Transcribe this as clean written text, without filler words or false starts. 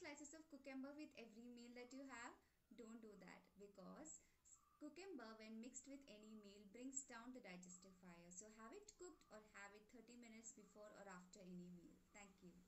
slices of cucumber with every meal that you have. Don't do that, because cucumber when mixed with any meal brings down the digestive fire. So have it cooked or have it 30 minutes before or after any meal. Thank you.